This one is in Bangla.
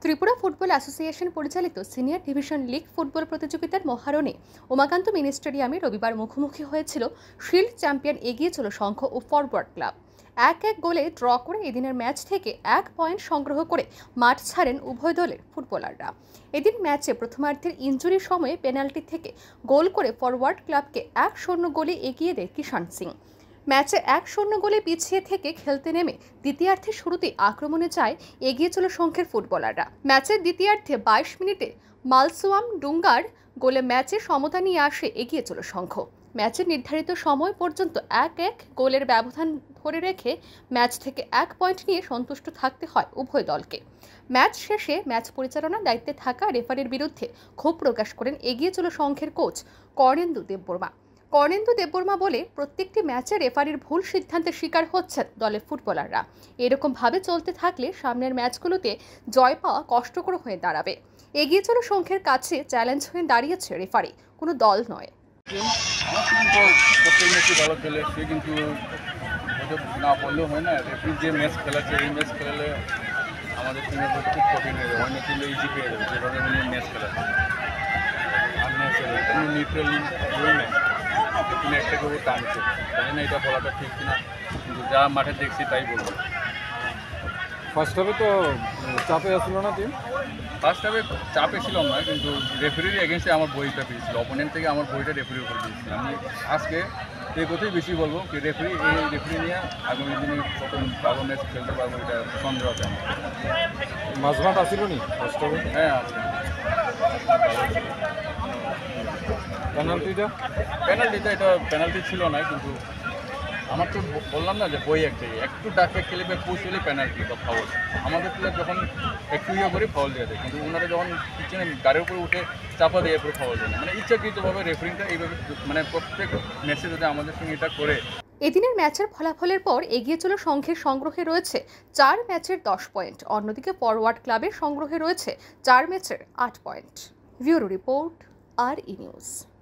ত্রিপুরা ফুটবল অ্যাসোসিয়েশন পরিচালিত সিনিয়র ডিভিশন লিগ ফুটবল প্রতিযোগিতার মহারণে উমাকান্ত মিনি স্টেডিয়ামে রবিবার মুখোমুখি হয়েছিল শিল্ড চ্যাম্পিয়ন এগিয়ে চলো সংঘ ও ফরওয়ার্ড ক্লাব। 1-1 গোলে ড্র করে এদিনের ম্যাচ থেকে 1 পয়েন্ট সংগ্রহ করে মাঠ ছাড়েন উভয় দলের ফুটবলাররা। এদিন ম্যাচে প্রথমার্ধের ইনজুরির সময়ে পেনাল্টি থেকে গোল করে ফরওয়ার্ড ক্লাবকে 1-0 গোলে এগিয়ে দেয় কিষান সিং। ম্যাচে 1-0 গোলে পিছিয়ে থেকে খেলতে নেমে দ্বিতীয়ার্ধের শুরুতেই আক্রমণে যায় এগিয়ে চলো সংঘের ফুটবলাররা। ম্যাচের দ্বিতীয়ার্ধে 22 মিনিটে মালসোয়াম ডুঙ্গার গোলে ম্যাচে সমতা নিয়ে আসে এগিয়ে চলো সংঘ। ম্যাচের নির্ধারিত সময় পর্যন্ত 1-1 গোলের ব্যবধান ধরে রেখে ম্যাচ থেকে 1 পয়েন্ট নিয়ে সন্তুষ্ট থাকতে হয় উভয় দলকে। ম্যাচ শেষে ম্যাচ পরিচালনার দায়িত্বে থাকা রেফারির বিরুদ্ধে ক্ষোভ প্রকাশ করেন এগিয়ে চলো সংঘের কোচ কর্ণেন্দু দেববর্মা বলে, প্রত্যেকটি ম্যাচে রেফারির ভুল সিদ্ধান্তের শিকার হচ্ছেন দলের ফুটবলাররা। এরকম ভাবে চলতে থাকলে সামনের ম্যাচগুলোতে জয় পাওয়া কষ্টকর হয়ে দাঁড়াবে। এগিয়ে চলো সংঘের কাছে চ্যালেঞ্জ হয়ে দাঁড়িয়েছে রেফারি, কোনো দল নয়। প্রত্যেক ম্যাচে ভালো খেলে সে কিন্তু না বললেও হয় না। রেফারি যে ম্যাচ খেলাচ্ছে এই ম্যাচ খেলালে আমাদের টিমের খুব কঠিন হয়ে যাবে, অন্য টিমে ইজি পেয়ে যাবে যেভাবে ম্যাচ খেলাচ্ছে। আর ম্যাচ কোনো নিউট্রাল নেই, তুমি একটা করে টানছে, জানি না এটা বলাটা ঠিক কিনা, কিন্তু যা মাঠে দেখছি তাই বলবো। ফার্স্ট হাফে তো চাপে আসলো না টিম? ফার্স্ট হাফে চাপে ছিলাম না, কিন্তু রেফারির এগেনস্টে আমার বইটা পেয়েছিল, অপোনেন্ট থেকে আমার বইটা রেফারির উপর দিয়েছিল। আমি আজকে এই কথাই বেশি বলবো কি রেফারি নিয়ে আগামী দিনে কখন ভালো ম্যাচ খেলতে পারবো এটা সন্দেহ আছে আমার। মাঝমাঠ আসিল নি ফার্স্ট হাফে? হ্যাঁ আছে। পেনাল্টিটা এটা পেনাল্টি ছিল না, কিন্তু আমার তো বললাম না যে বই একটু ডাকে খেলে পুশ হলে পেনাল্টি বা ফাউল। আমাদের প্লেয়ার যখন একটু করে ফাউল দিয়ে দেয়, কিন্তু ওনারা যখন পিছনে গাড়ির উপরে উঠে চাপা দিয়ে পুরো ফাউল দেয় না। মানে ইচ্ছাকৃতভাবে রেফারিংটা এইভাবে মানে প্রত্যেক ম্যাচে যদি আমাদের সঙ্গে এটা করে। এদিনের ম্যাচের ফলাফলের পর এগিয়ে চলো সংঘের সংগ্রহে রয়েছে 4 ম্যাচের 10 পয়েন্ট, অন্যদিকে ফরওয়ার্ড ক্লাবের সংগ্রহে রয়েছে 4 ম্যাচের 8 point. Bureau report, RE news.